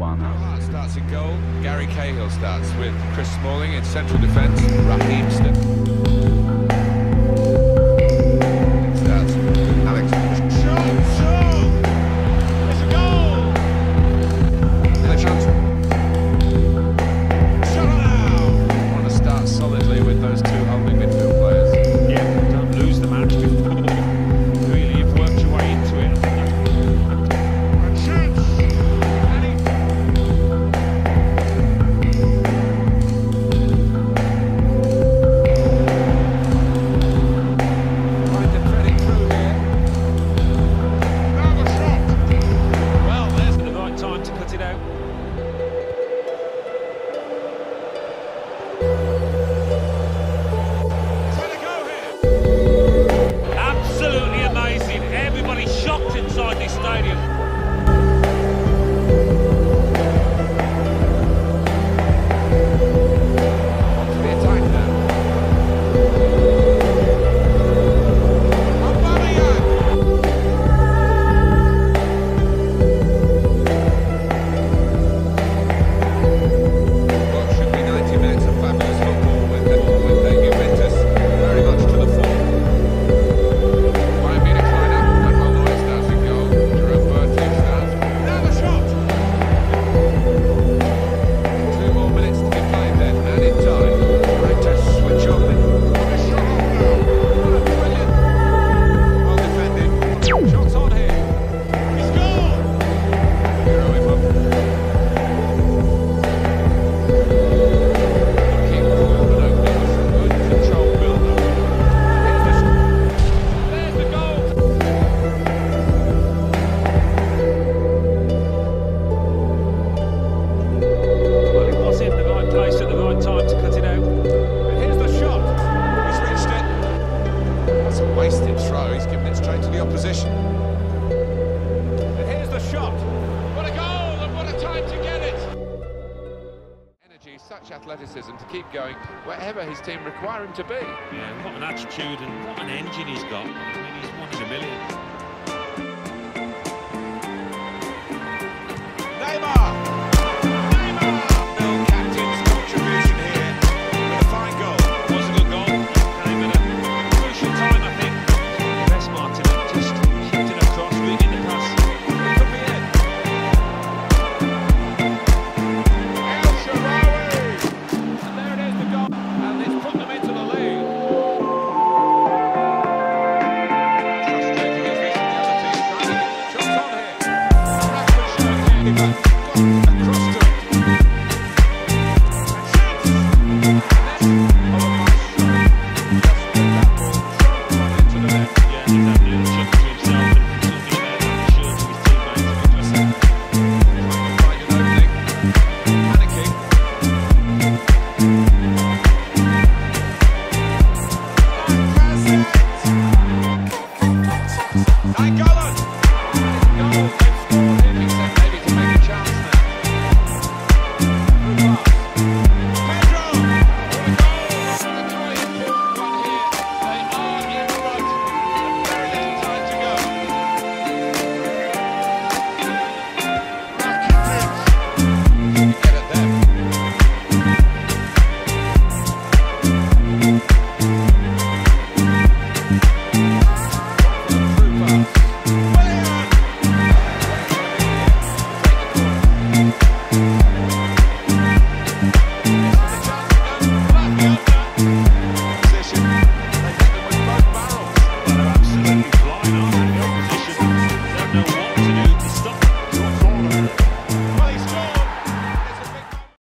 1. Hart starts in goal. Gary Cahill starts with Chris Smalling in central defence. Raheem starts with Alex. It's a goal! And a chance. Want to start solidly with those two holding midfield players. Yeah, don't lose the match before really you've worked your way into it. And shoots! Trying to thread it through here. Now the shot! Well, there's the right time to cut it out. Absolutely amazing. Everybody shocked inside this stadium. On to the attack now. Aubameyang. Well, it should be 90 minutes of fabulous football with the Juventus very much to the fore. Bayern Munich line up. Manuel Neuer starts in goal. Jerome Boateng starts. Now the shot. 2 more minutes to be played then, and in time. Trying to switch on the shot off now. What a brilliant. Well defended. Shots on here. He's gone! Hero him up. Keep cool and opening with some good control build-up. There's the goal! Well, he was in the right place at the right time to cut it out. And here's the shot. He's reached it. That's a wasted throw. He's given it straight to the opposition. And here's the shot. What a goal and what a time to get it. Energy, such athleticism to keep going wherever his team require him to be. Yeah, what an attitude and what an engine he's got. I mean, he's one in a million.